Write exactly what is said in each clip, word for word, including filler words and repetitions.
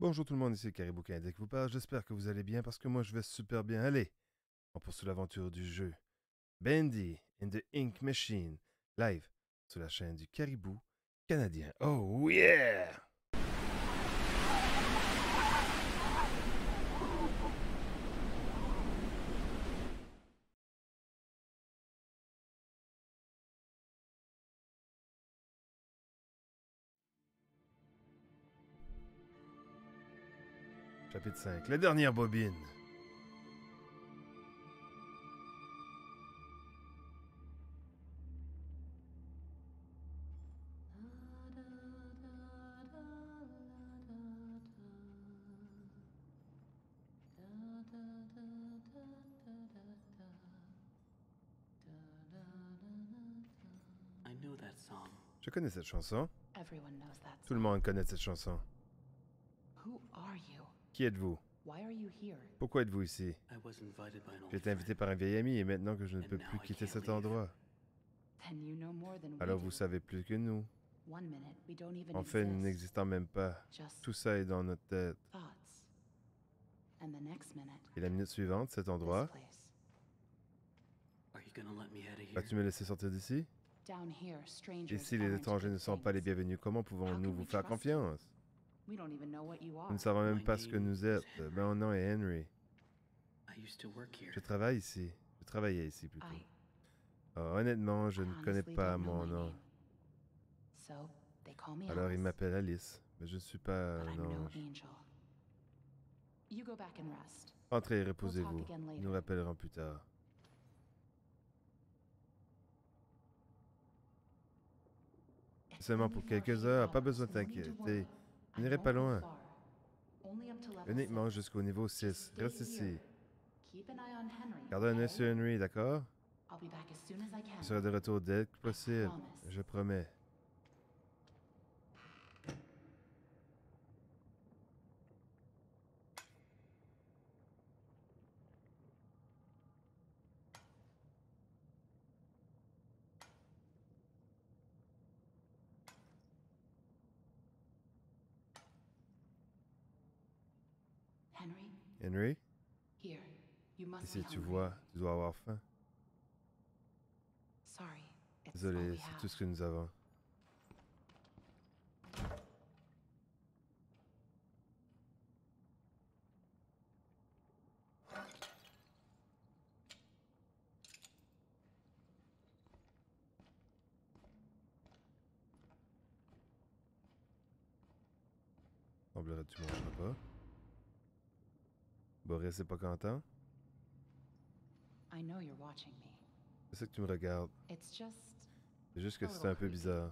Bonjour tout le monde, ici Caribou Canadien qui vous parle. J'espère que vous allez bien parce que moi je vais super bien. Allez, on poursuit l'aventure du jeu Bendy in the Ink Machine, live sur la chaîne du Caribou Canadien. Oh yeah! Chapitre cinq, la dernière bobine. Je connais cette chanson. Tout le monde connaît cette chanson. Qui êtes-vous? Pourquoi êtes-vous ici? J'ai été invité par un vieil ami et maintenant que je ne peux plus quitter cet endroit. Alors vous savez plus que nous. En fait, nous n'existons même pas. Tout ça est dans notre tête. Et la minute suivante, cet endroit. Vas-tu me laisser sortir d'ici? Ici, les étrangers ne sont pas les bienvenus. Comment pouvons-nous vous faire confiance? Nous ne savons même pas ce que nous êtes. Mon nom est Henry. Je travaille ici. Je travaillais ici plutôt. Oh, honnêtement, je ne connais pas mon nom. Alors il m'appelle Alice, mais je ne suis pas un ange. Entrez et reposez-vous. Nous nous rappellerons plus tard. Seulement pour quelques heures, pas besoin de t'inquiéter. Je n'irai pas loin. Uniquement jusqu'au niveau six. Reste ici. Garde un œil sur Henry, d'accord? Je serai de retour dès que possible. Je promets. Henry? Ici, tu vois, tu dois avoir faim. Désolé, c'est tout ce que nous avons. Semblerait que tu mangeras pas. Boris n'est pas content. Je sais que tu me regardes. C'est juste que c'est un peu bizarre.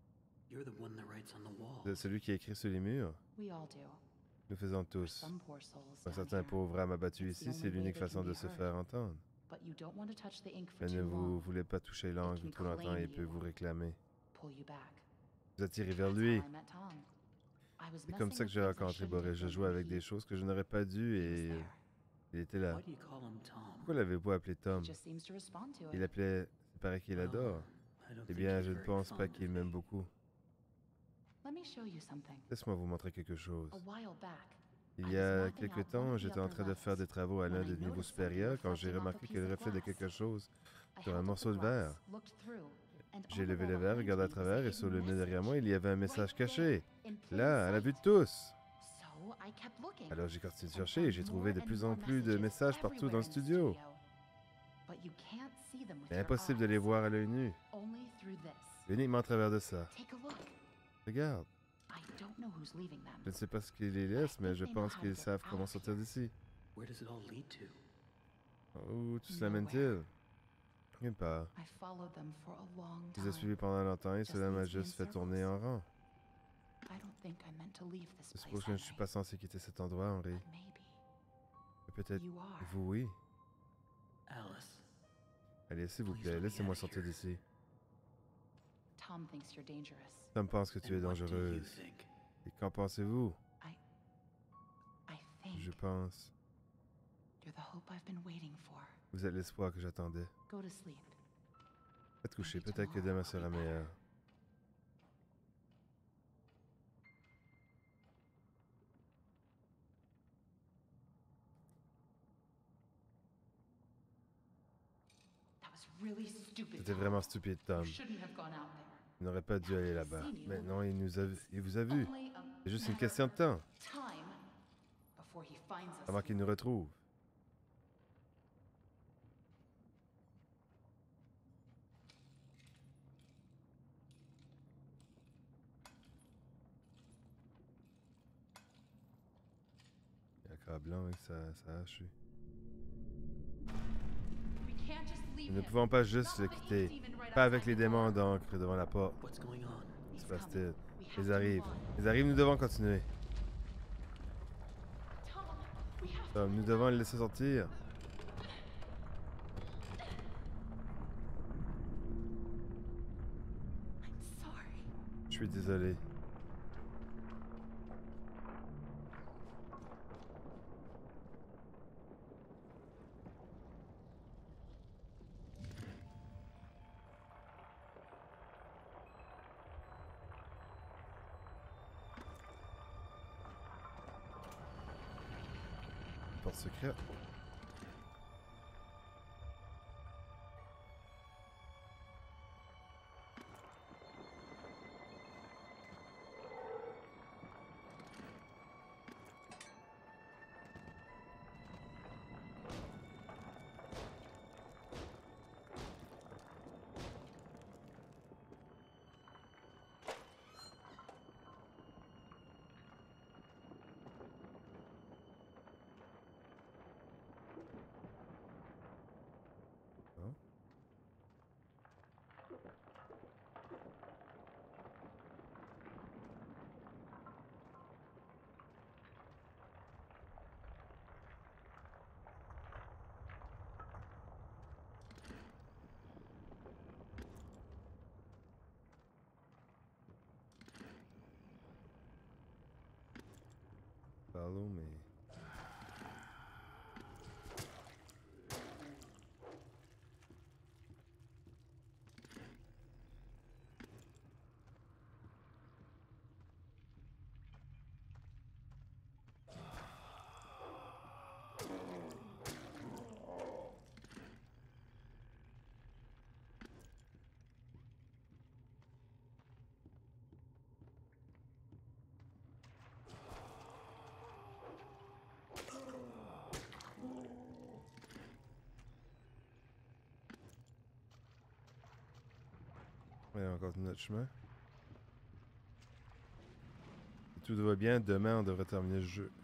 C'est celui qui a écrit sur les murs. Nous faisons tous. Un certain pauvre âme abattu ici, c'est l'unique façon de se faire entendre. Mais ne vous voulez pas toucher l'angle trop longtemps et il peut vous réclamer. Vous attirez vers lui. C'est comme ça que j'ai rencontré Boris. Je jouais avec des choses que je n'aurais pas dû et il était là. Pourquoi l'avez-vous appelé Tom? Il appelait... Il paraît qu'il adore. Eh bien, je ne pense pas qu'il m'aime beaucoup. Laisse-moi vous montrer quelque chose. Il y a quelque temps, j'étais en train de faire des travaux à l'un des niveaux supérieurs quand j'ai remarqué que le reflet de quelque chose sur un morceau de verre. J'ai levé le verre, regardé à travers et sur le mur derrière moi, il y avait un message caché. Là, à la vue de tous. Alors j'ai continué de chercher et j'ai trouvé de plus en plus de messages partout dans le studio. Mais impossible de les voir à l'œil nu. Uniquement à travers de ça. Regarde. Je ne sais pas ce qui les laisse, mais je pense qu'ils savent comment sortir d'ici. Où tout cela mène-t-il? Nulle part. Je les ai suivis pendant longtemps et cela m'a juste fait tourner en rond. Je suppose que je ne suis pas censé quitter cet endroit, Henry. Peut-être vous, oui. Allez, s'il vous plaît, laissez-moi sortir d'ici. Tom pense que tu es dangereuse. Et qu'en pensez-vous? Je pense... Vous êtes l'espoir que j'attendais. Faites coucher, peut-être que demain sera meilleur. C'était vraiment stupide, Tom. Il n'aurait pas dû aller là-bas. Mais non, il nous a, il vous a vu. C'est juste une question de temps. Avant qu'il nous retrouve. Il y a un câble blanc avec sa, sa hache. Nous ne pouvons pas juste le quitter. Pas avec les démons d'encre devant la porte. Que se passe-t-il? Ils arrivent. Ils arrivent, nous devons continuer. Tom, nous devons le laisser sortir. Je suis désolé. Porte secrète. Follow me. Ouais, on continue notre chemin. Si tout va bien, demain on devrait terminer le jeu.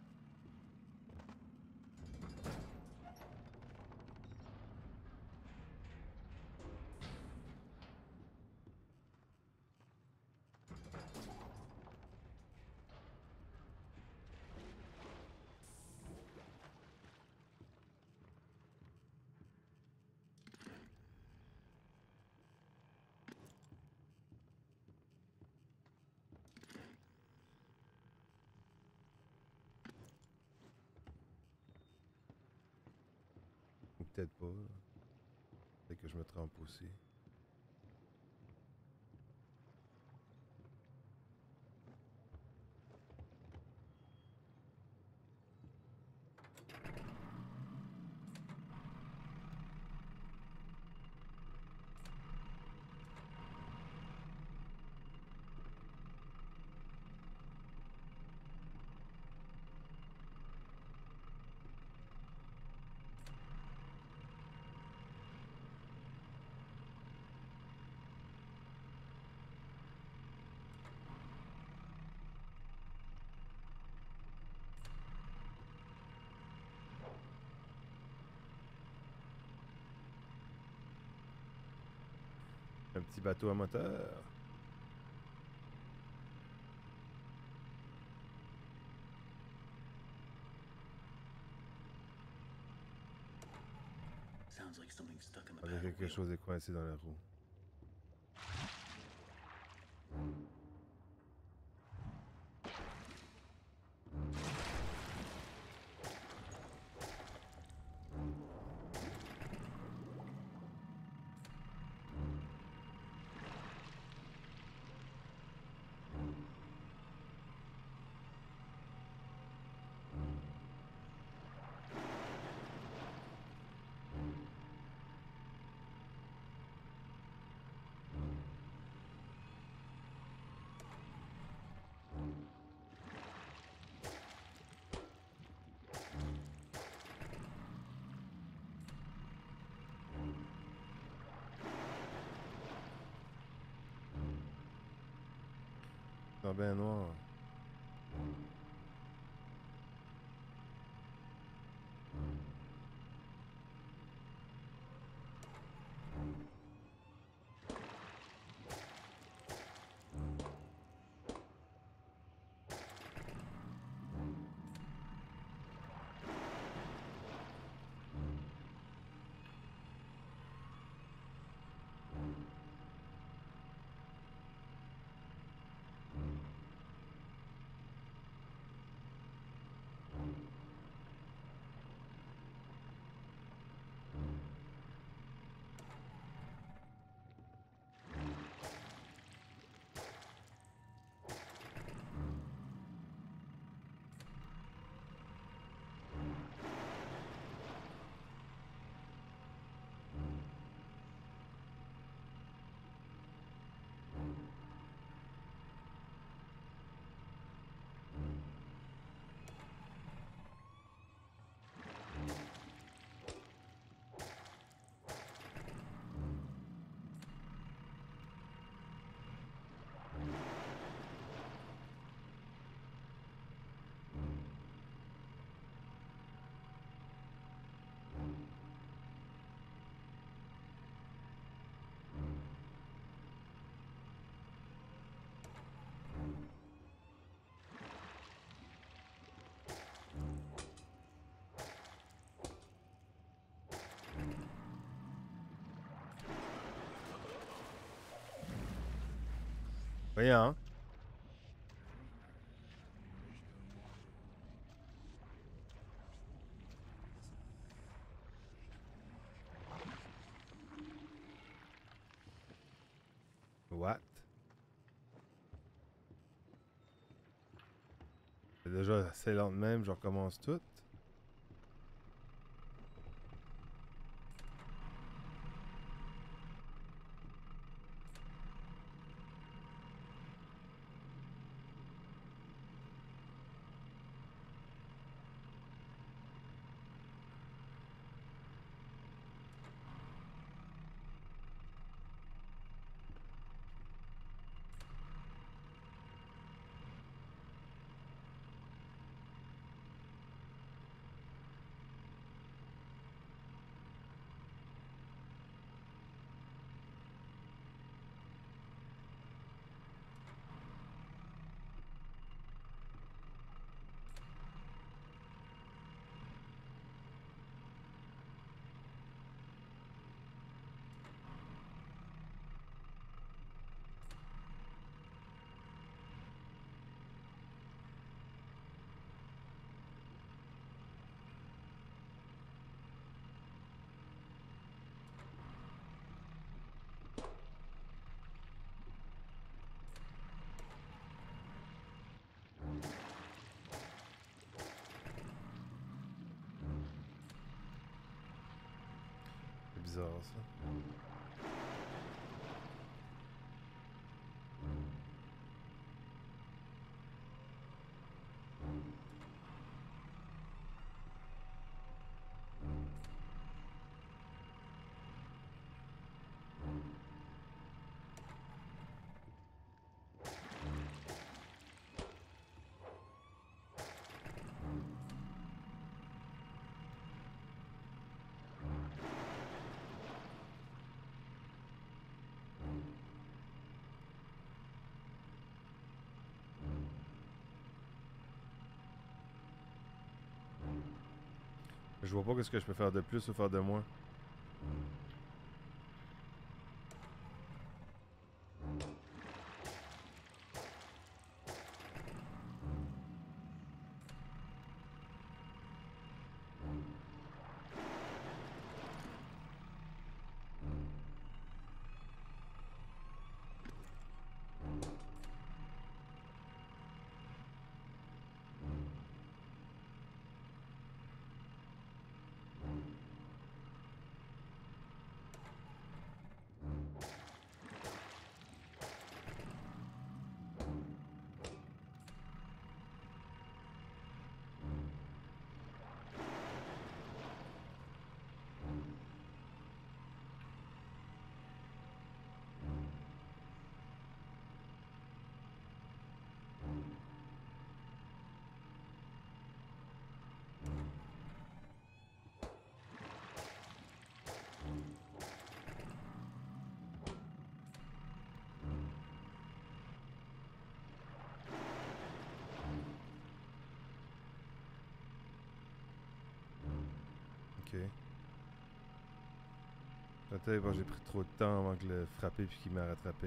Ou peut-être pas. Peut-être que je me trompe aussi. Un petit bateau à moteur. Avec quelque chose est coincé dans la roue. C'est bien noir. Voyons. What? C'est déjà assez lent de même, je recommence tout. C'est bizarre ça. Je vois pas qu'est-ce que je peux faire de plus ou faire de moins. Ok. Peut-être que j'ai pris trop de temps avant que le frapper puis qu'il m'a rattrapé.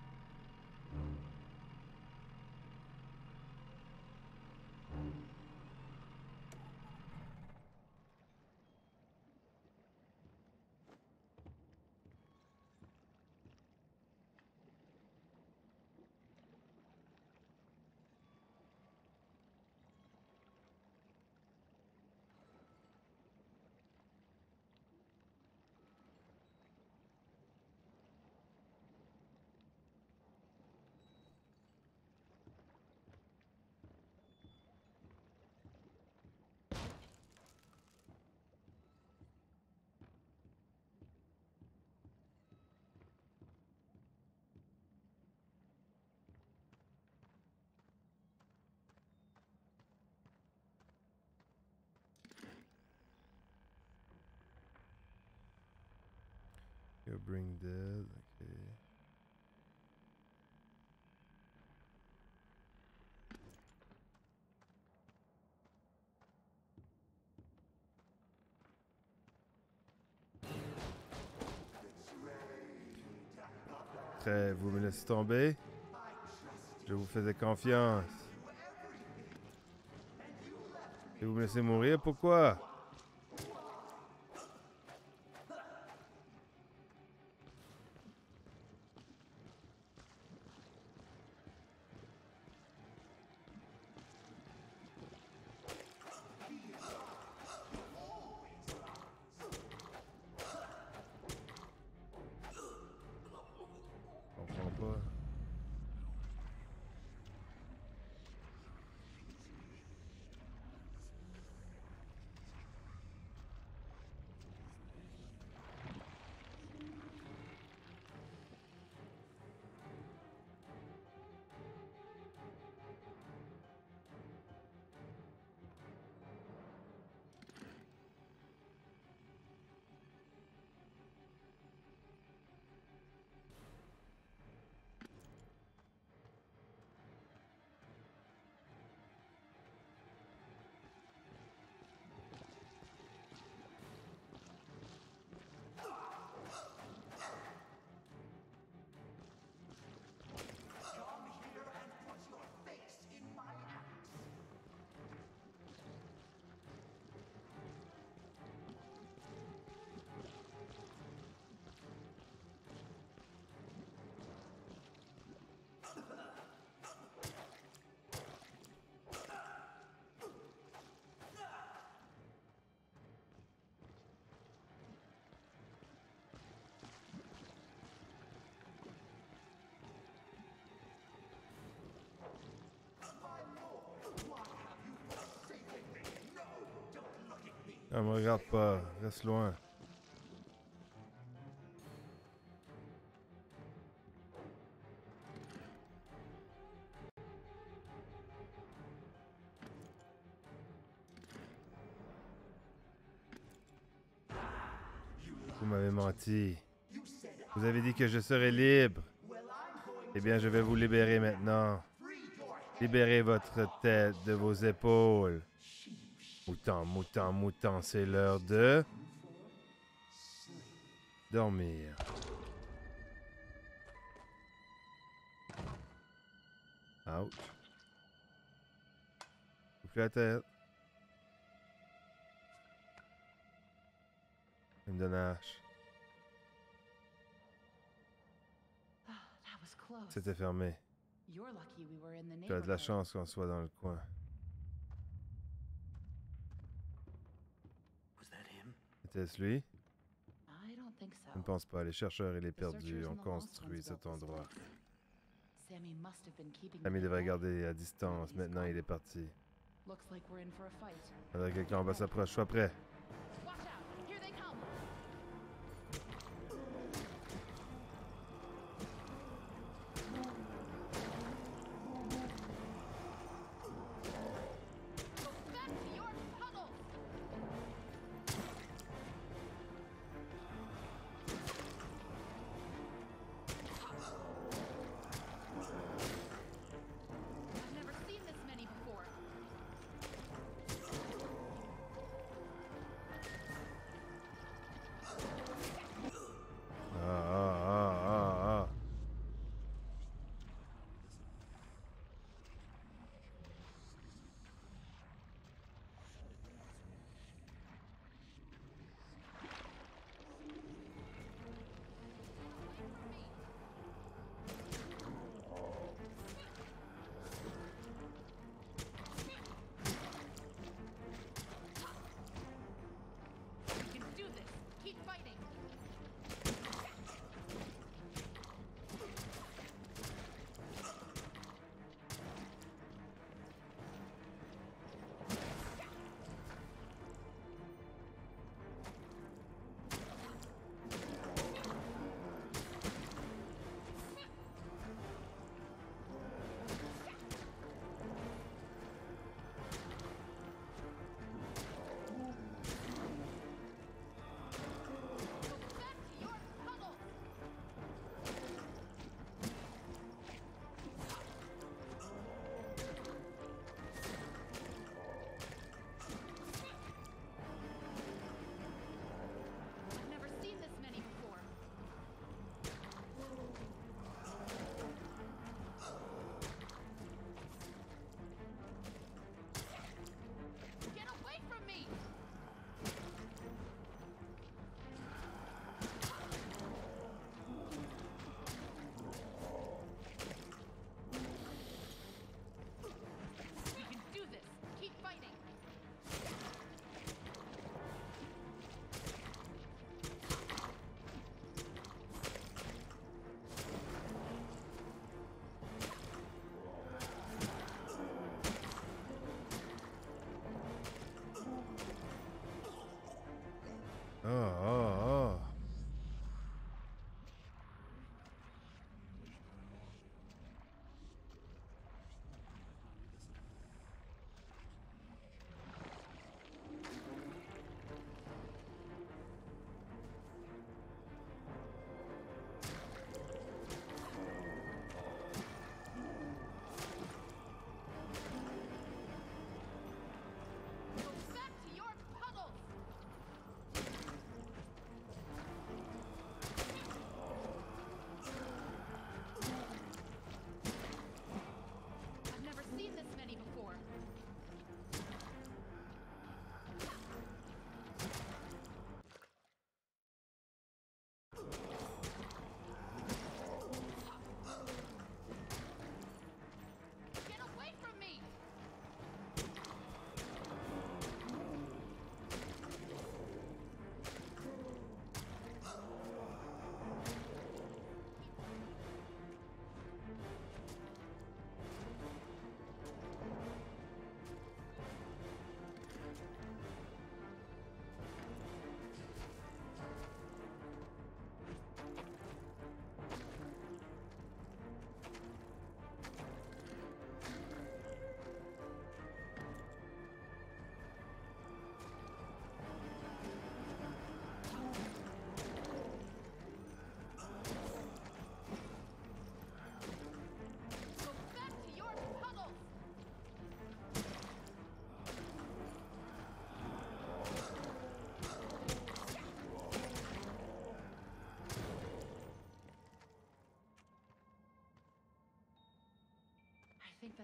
You'll bring dead, ok. Très, vous me laissez tomber? Je vous faisais confiance. Et vous me laissez mourir, pourquoi? Je comprends pas. Ah, me regarde pas, reste loin. Vous m'avez menti. Vous avez dit que je serais libre. Eh bien, je vais vous libérer maintenant. Libérez votre tête de vos épaules. Mouton, mouton, mouton, c'est l'heure de... dormir. Ouch. Soufflez la tête. Une de hache. C'était fermé. Tu as de la chance qu'on soit dans le coin. Était-ce lui? Je ne pense pas. Les chercheurs et les perdus ont construit cet endroit. Sammy devrait garder à distance. Maintenant, il est parti. Alors que le combat s'approche. Sois prêt.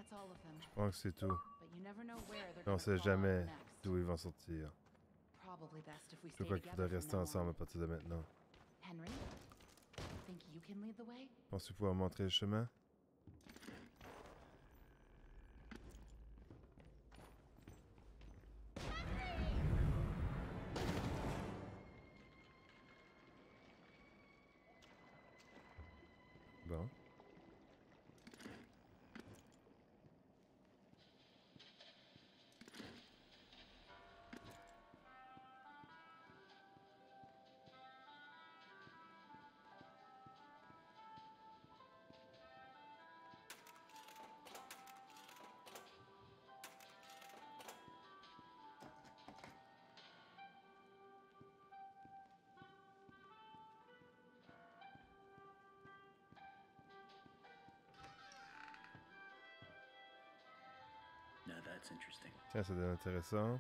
Je pense que c'est tout. On ne sait jamais d'où ils vont sortir. Je crois qu'il faudrait rester ensemble à partir de maintenant. Penses-tu pouvoir montrer le chemin? Bon. Tiens, ça devient intéressant.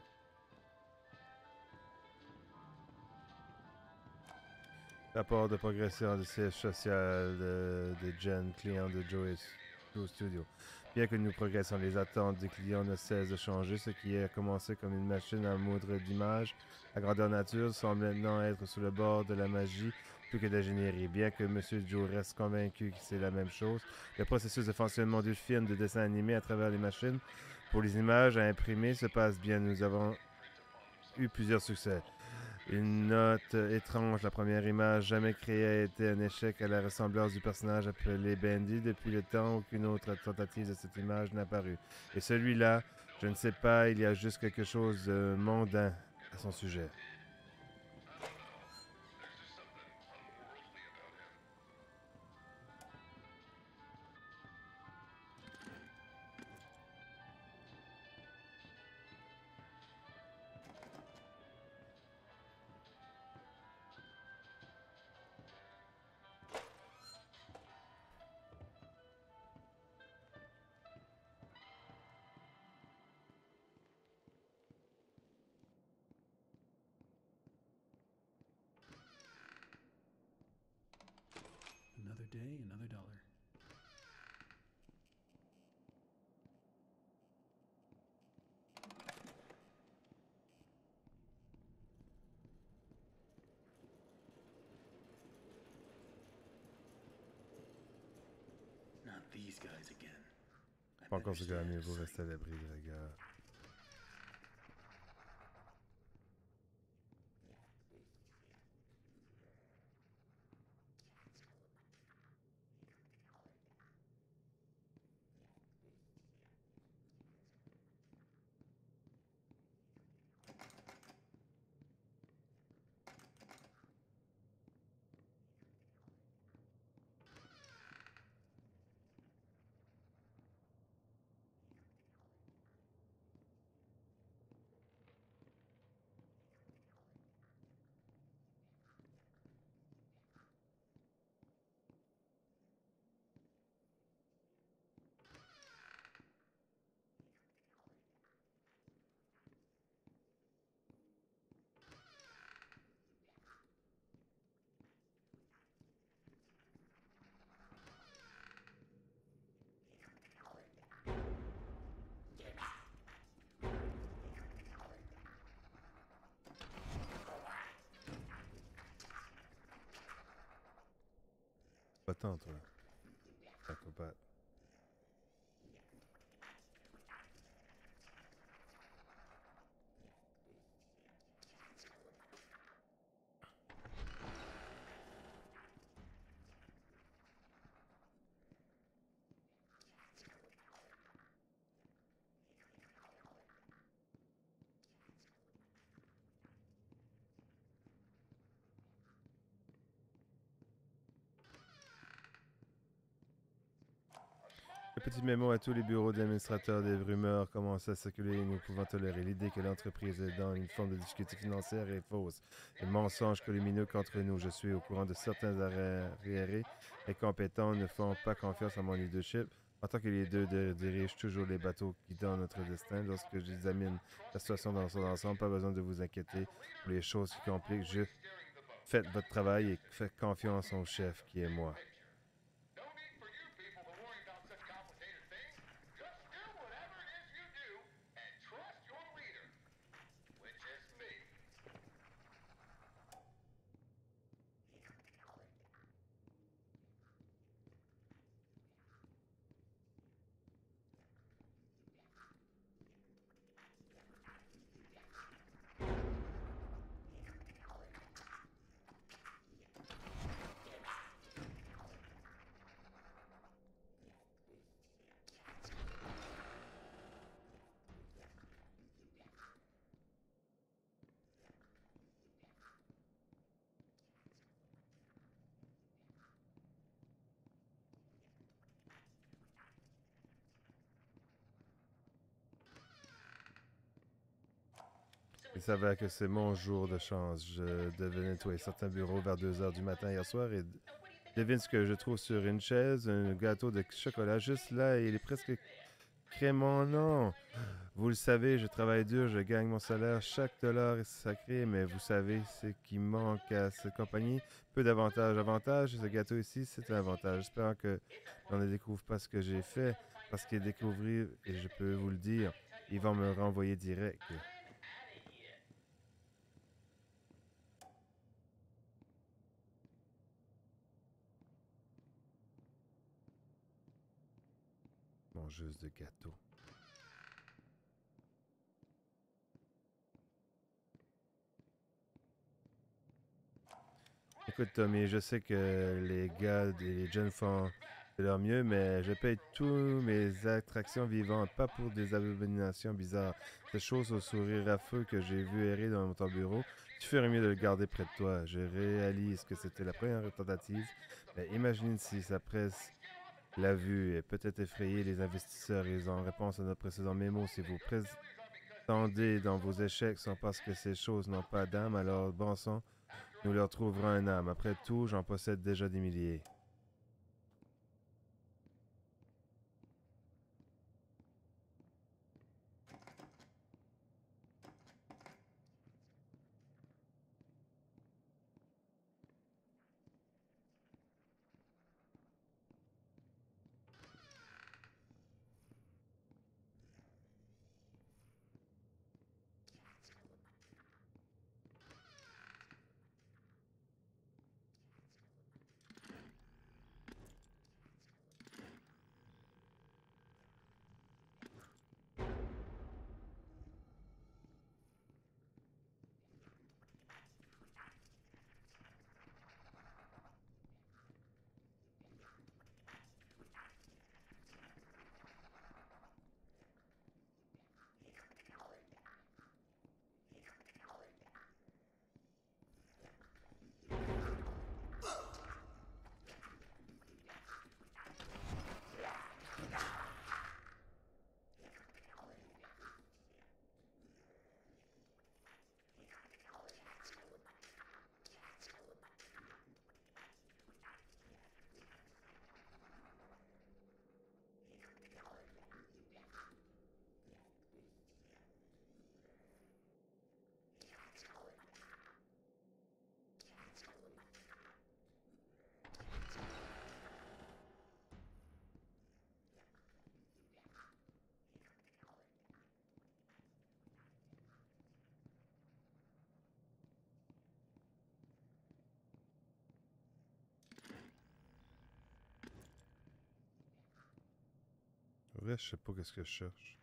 Rapport de progression du siège social de, de Jen, client de Joe Studio. Bien que nous progressons, les attentes des clients ne cessent de changer. Ce qui a commencé comme une machine à moudre d'images à grandeur nature semble maintenant être sous le bord de la magie plus que d'ingénierie. Bien que M. Joe reste convaincu que c'est la même chose, le processus de fonctionnement du film de dessin animé à travers les machines pour les images à imprimer se passe bien. Nous avons eu plusieurs succès. Une note étrange, la première image jamais créée a été un échec à la ressemblance du personnage appelé Bendy. Depuis le temps, aucune autre tentative de cette image n'a paru. Et celui-là, je ne sais pas, il y a juste quelque chose de mondain à son sujet. Another day, another dollar. Not these guys again. Pas encore ce gars, mais vous restez à l'abri de regard. Pas-t'en, toi. Psychopathe. Le petit mémo à tous les bureaux d'administrateurs des rumeurs commence à circuler et nous pouvons tolérer l'idée que l'entreprise est dans une forme de difficulté financière est fausse. Les mensonges columineux contre nous. Je suis au courant de certains arriérés et compétents ne font pas confiance à mon leadership. En tant que les deux dirigent toujours les bateaux guidant notre destin, lorsque j'examine la situation dans son ensemble, pas besoin de vous inquiéter pour les choses qui compliquent. Je faites votre travail et faites confiance au chef qui est moi. Il s'avère que c'est mon jour de chance. Je devais nettoyer certains bureaux vers deux heures du matin hier soir et devine ce que je trouve sur une chaise, un gâteau de chocolat juste là et il est presque crémant. Non, vous le savez, je travaille dur, je gagne mon salaire, chaque dollar est sacré, mais vous savez ce qui manque à cette compagnie. Peu d'avantages. Avantage, ce gâteau ici, c'est un avantage. J'espère que on ne découvre pas ce que j'ai fait, parce qu'il découvrir, et je peux vous le dire, ils vont me renvoyer direct. Mangeuse de gâteau. Écoute, Tommy, je sais que les gars et les jeunes font de leur mieux, mais je paye tous mes attractions vivantes, pas pour des abominations bizarres. Ces choses au sourire affreux que j'ai vu errer dans ton bureau, tu ferais mieux de le garder près de toi. Je réalise que c'était la première tentative, mais imagine si sa presse l'a vu et peut-être effrayé les investisseurs. Et en réponse à notre précédent mémo, si vous prétendez dans vos échecs sont parce que ces choses n'ont pas d'âme, alors bon sang, nous leur trouverons un âme. Après tout, j'en possède déjà des milliers. En vrai, je sais pas qu'est-ce que je cherche.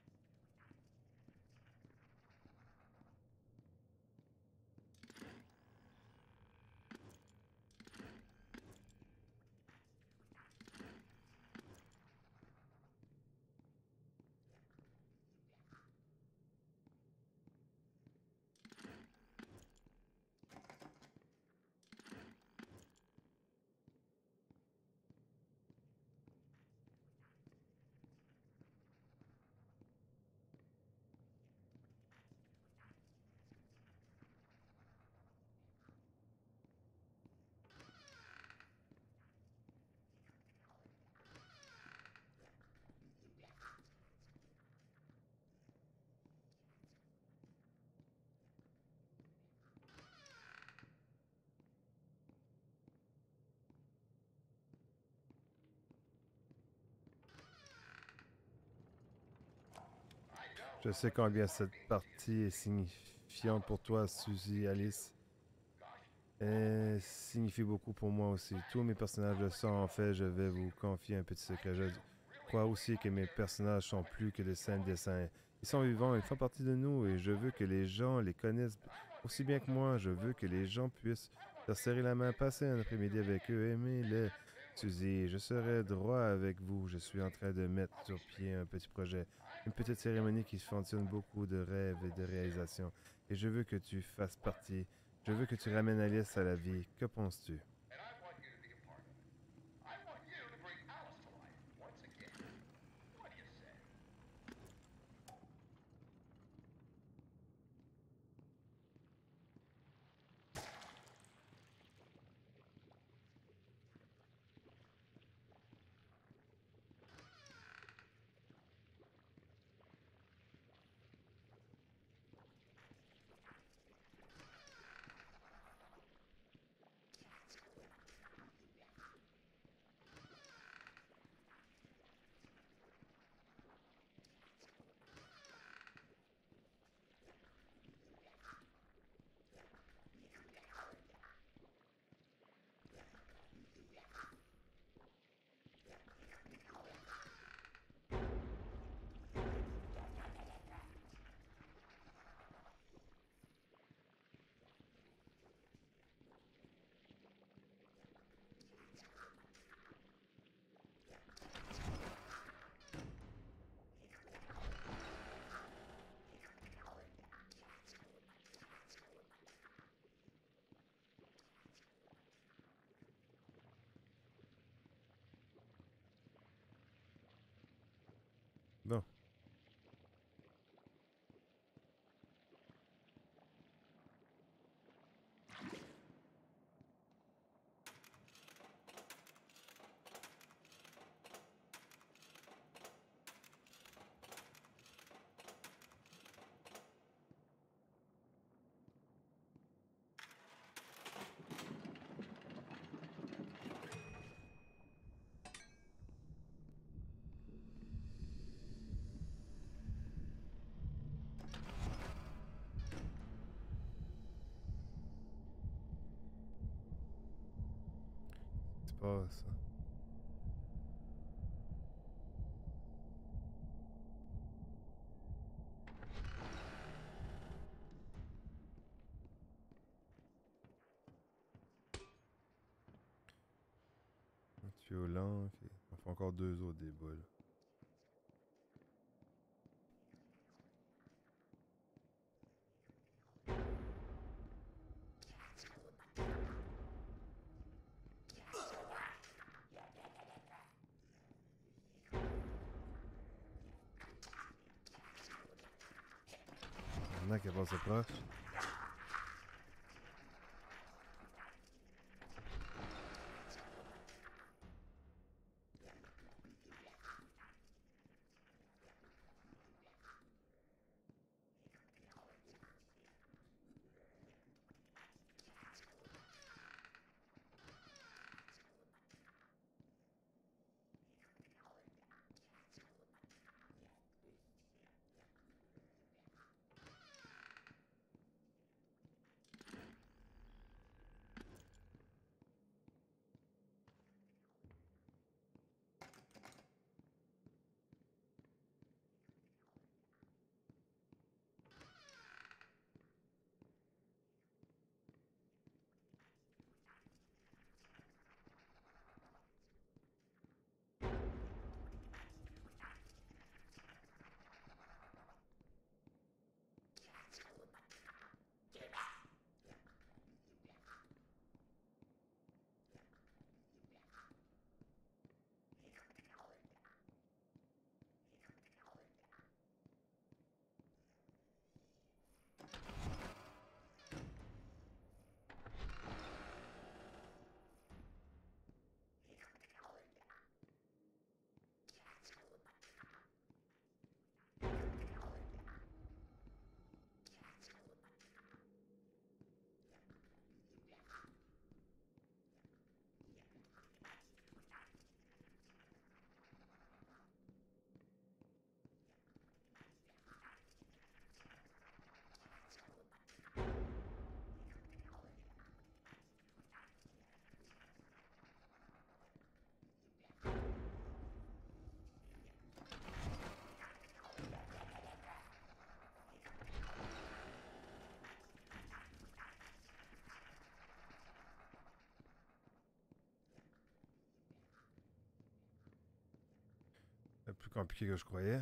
Je sais combien cette partie est signifiante pour toi, Suzy Alice. Elle signifie beaucoup pour moi aussi. Tous mes personnages le sont. En fait, je vais vous confier un petit secret. Je crois aussi que mes personnages sont plus que de simples dessins. Ils sont vivants, ils font partie de nous et je veux que les gens les connaissent aussi bien que moi. Je veux que les gens puissent leur serrer la main, passer un après-midi avec eux, aimer-les. Suzy, je serai droit avec vous. Je suis en train de mettre sur pied un petit projet. Une petite cérémonie qui fonctionne beaucoup de rêves et de réalisations. Et je veux que tu fasses partie. Je veux que tu ramènes Alice à la vie. Que penses-tu? passe. Un tuyau lent, ok. On fait encore deux autres des boules. Maintenant qu'elle passe proche. C'est plus compliqué que je croyais.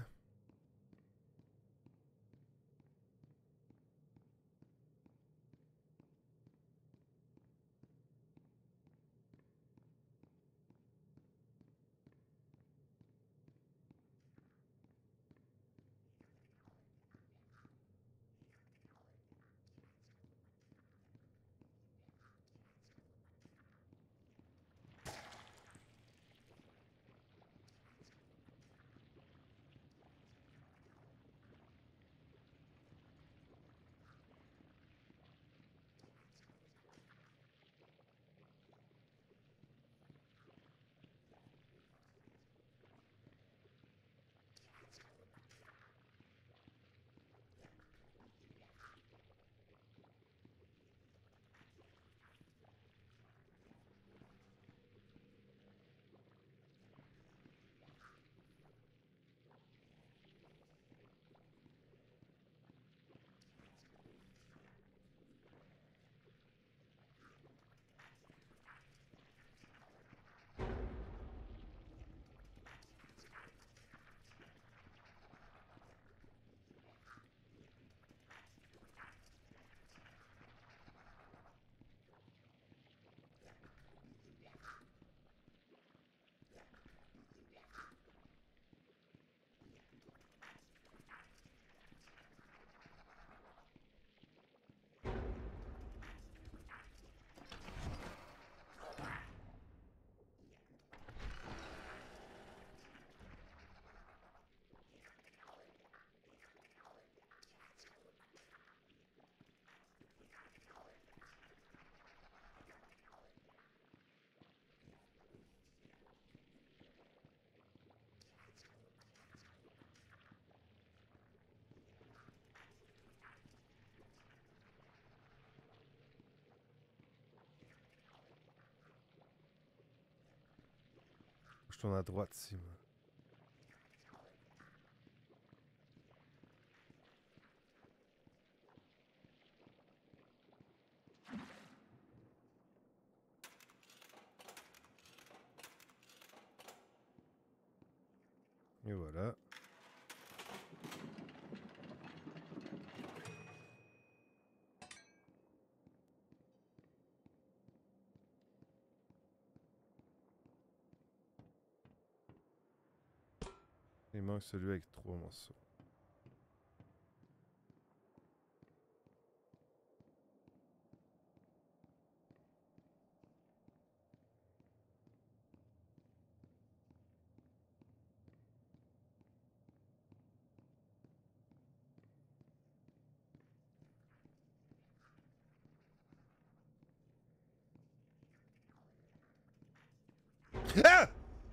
Je tourne à droite ici, moi. Et voilà. Il manque celui avec trois morceaux. Ah!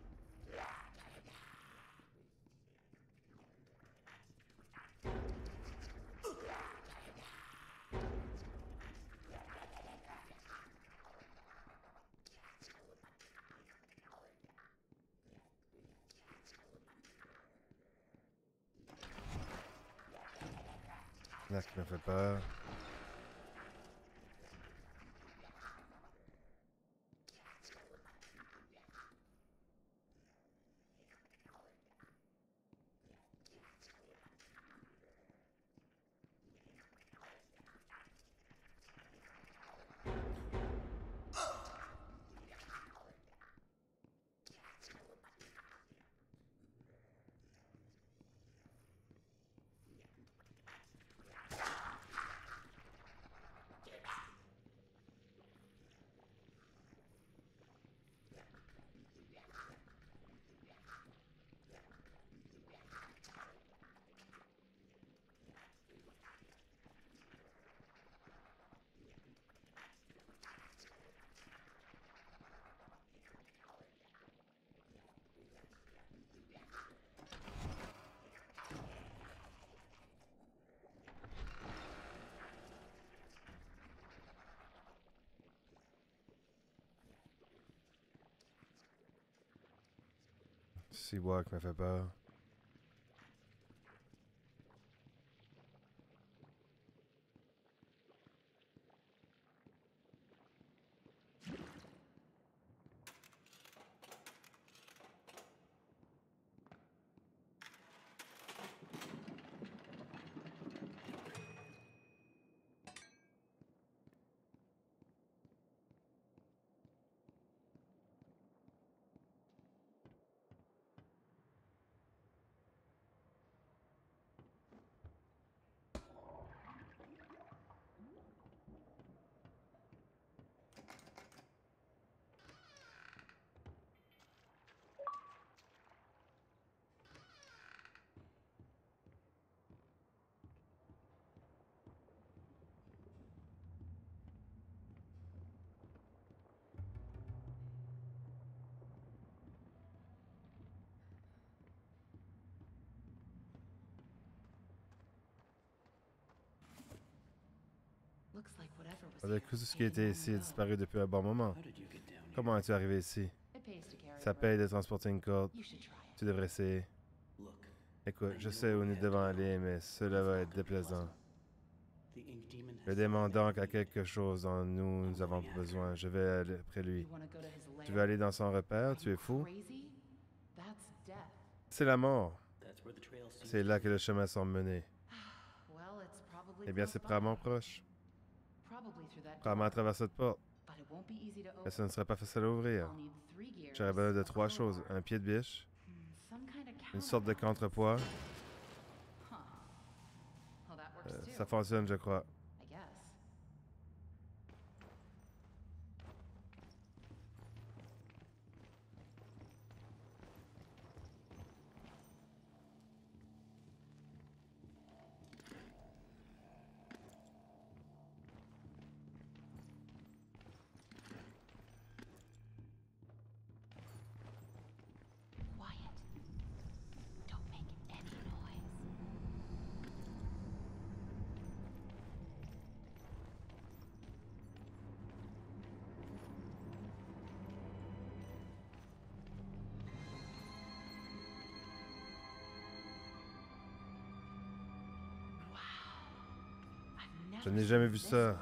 Là, qui m'a fait peur. Seawalk m'a fait peur. Avec tout ce qui était ici a disparu depuis un bon moment. Comment es-tu arrivé ici? Ça paye de transporter une corde. Tu devrais essayer. Écoute, je sais où nous devons aller, mais cela va être déplaisant. Le démon donc a quelque chose dont nous, nous avons besoin. Je vais aller après lui. Tu veux aller dans son repère? Tu es fou? C'est la mort. C'est là que les chemins sont menés. Eh bien, c'est probablement proche. Probablement à travers cette porte. Mais ce ne serait pas facile à ouvrir. J'aurais besoin de trois choses. Un pied de biche, une sorte de contrepoids. Euh, ça fonctionne, je crois. Je n'ai jamais vu ça.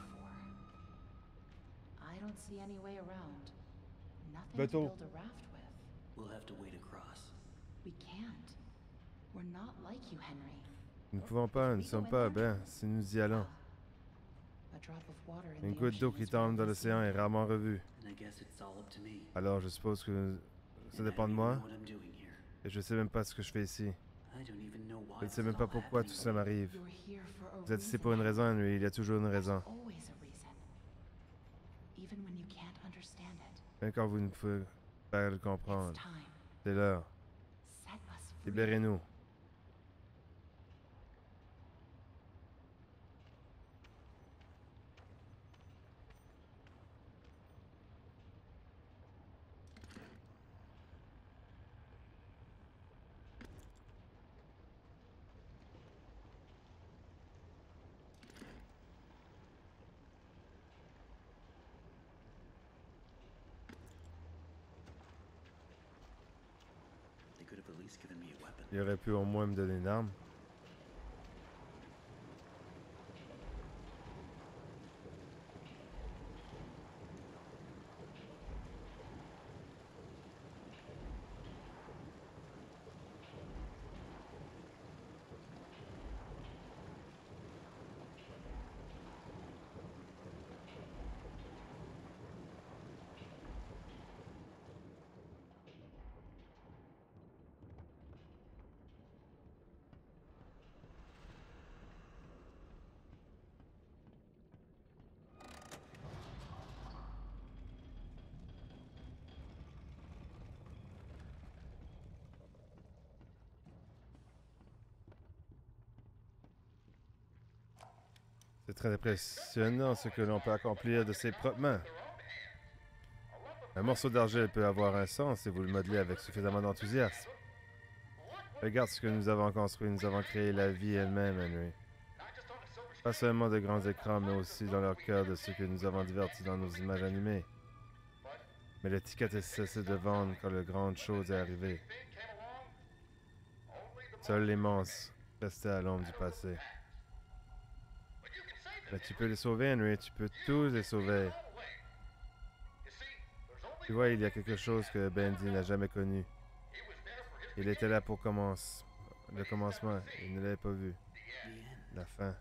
Bateau. We'll have to wade across. Nous ne pouvons pas, nous ne sommes pas, ben, si nous y allons. Une goutte d'eau qui tombe dans l'océan est rarement revue. And I guess it's all up to me. Alors je suppose que ça And I dépend de don't moi. know what I'm doing here. Et je ne sais même pas ce que je fais ici. I don't even know why Je ne this sais is même pas all pourquoi tout happening ça to me. m'arrive. Vous êtes ici pour une raison, lui, il y a toujours une raison. Même quand vous ne pouvez pas le comprendre. C'est l'heure. Libérez-nous. They could have at least given me a weapon. Il aurait pu au moins me donner une arme. C'est très impressionnant ce que l'on peut accomplir de ses propres mains. Un morceau d'argile peut avoir un sens si vous le modelez avec suffisamment d'enthousiasme. Regarde ce que nous avons construit. Nous avons créé la vie elle-même, Henry. Pas seulement de grands écrans, mais aussi dans leur cœur de ceux que nous avons divertis dans nos images animées. Mais l'étiquette a cessé de vendre quand la grande chose est arrivée. Seul l'immense restait à l'ombre du passé. Mais tu peux les sauver, Henry. Tu peux tous les sauver. Tu vois, il y a quelque chose que Bendy n'a jamais connu. Il était là pour commencer. Le commencement, il ne l'avait pas vu. La fin.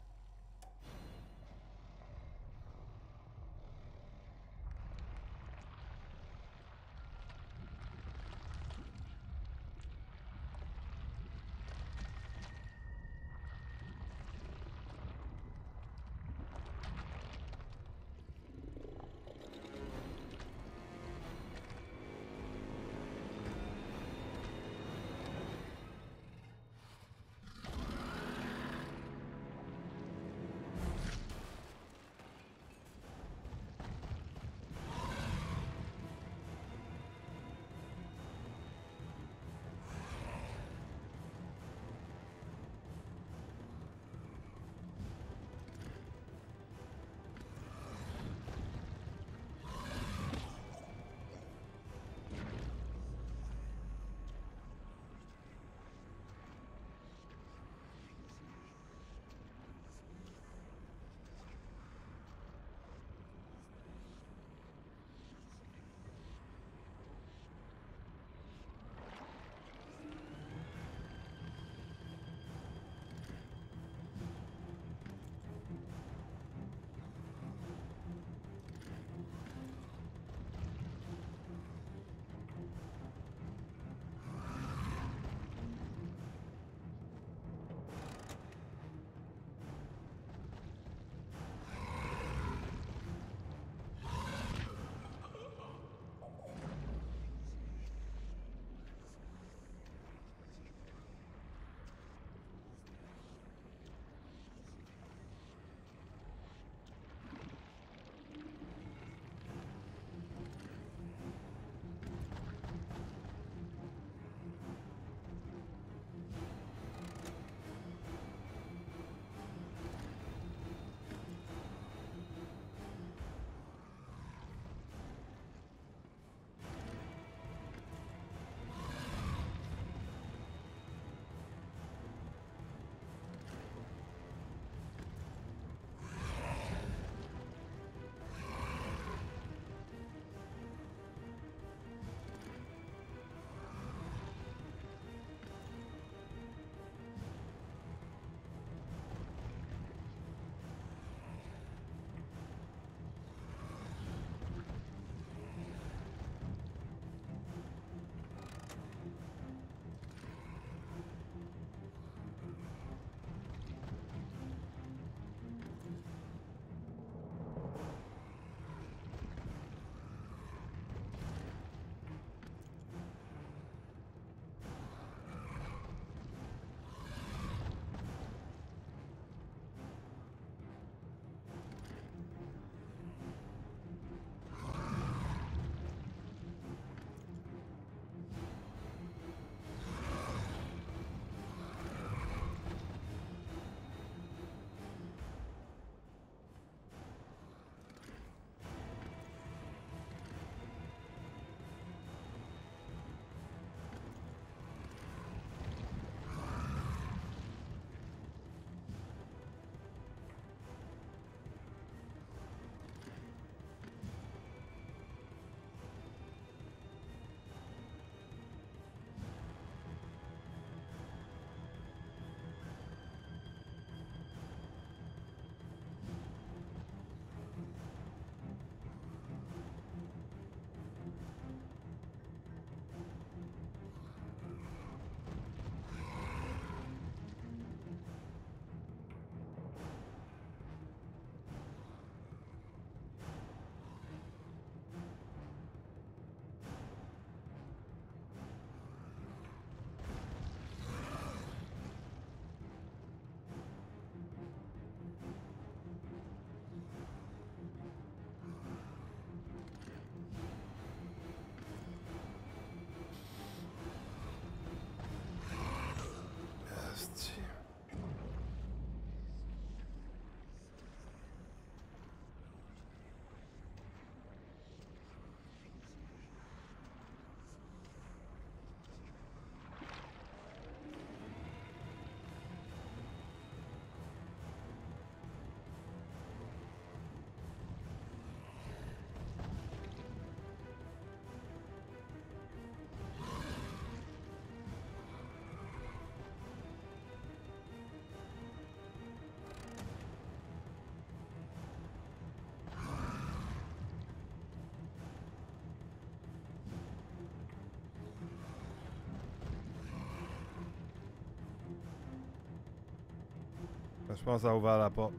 Je pense à ouvrir la porte.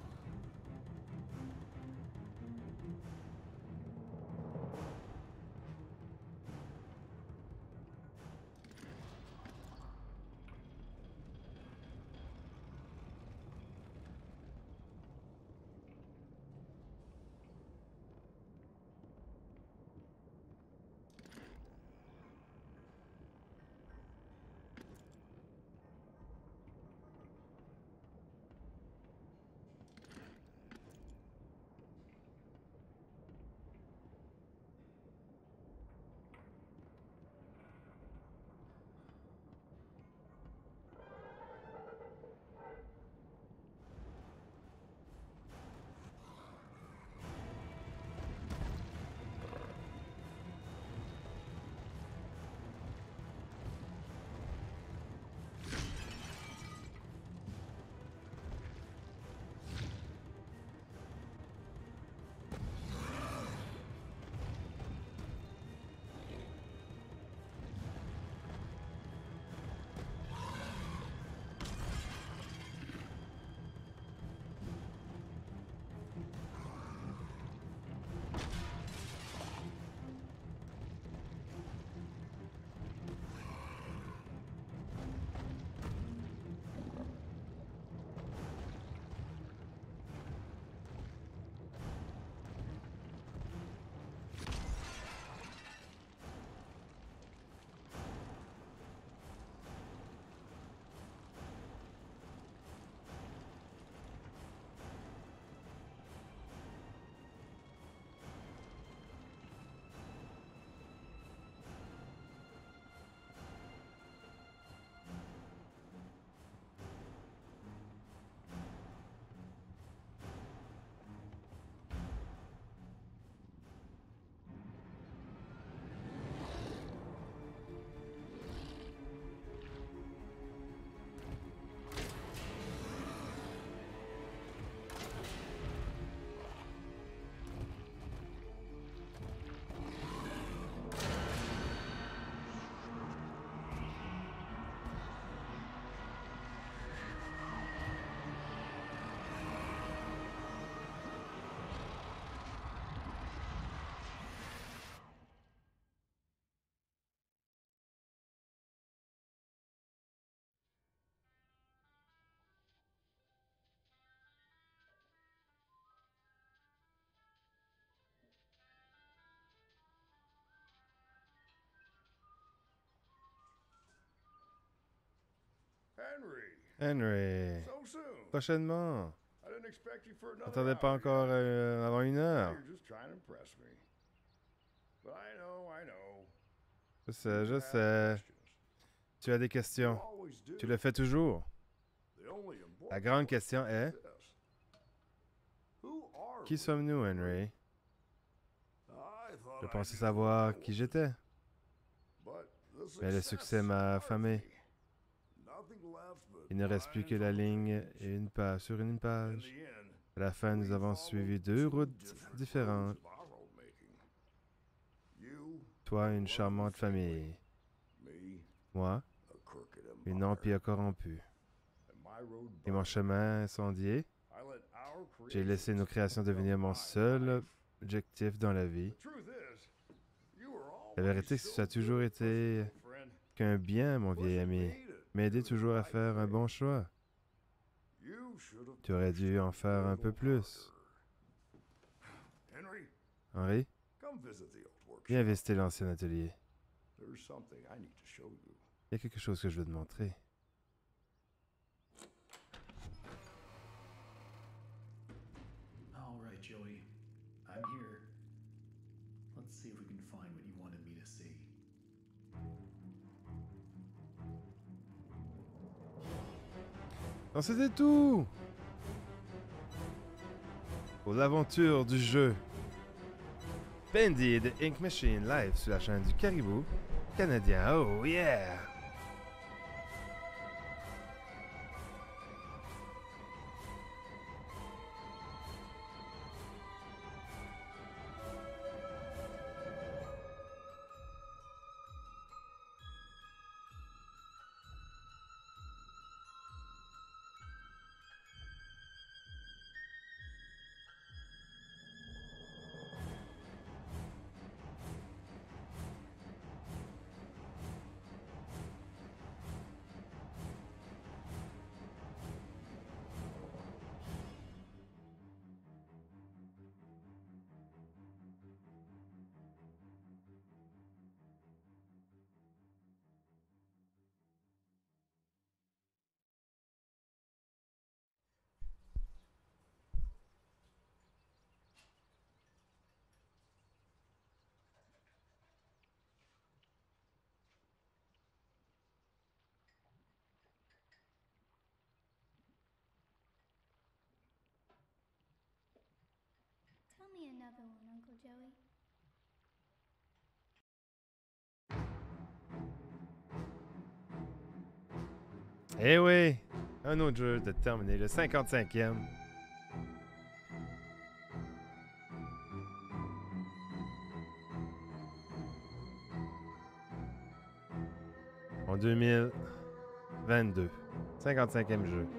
Henry. Prochainement. Je m'attendais pas encore euh, avant une heure. Je sais, je sais. Tu as des questions. Tu le fais toujours. La grande question est... Qui sommes-nous, Henry? Je pensais savoir qui j'étais. Mais le succès m'a affamé. Il ne reste plus que la ligne et une page sur une page. À la fin, nous avons suivi deux routes différentes. Toi, une charmante famille. Moi, une empire corrompu. Et mon chemin incendié. J'ai laissé nos créations devenir mon seul objectif dans la vie. La vérité, c'est que ça a toujours été qu'un bien, mon vieil ami. M'aider toujours à faire un bon choix. Tu aurais dû en faire un peu plus. Henry, viens visiter l'ancien atelier. Il y a quelque chose que je veux te montrer. All right, Joey. I'm here. Let's see if we can find what you wanted me to see. Non, c'était tout! Aux aventures du jeu. Bendy de Ink Machine live sur la chaîne du Caribou canadien. Oh yeah! Tell me another one, Uncle Joey. Eh oui! Un autre jeu de terminer, le cinquante-cinquième. En deux mille vingt-deux. cinquante-cinquième jeu.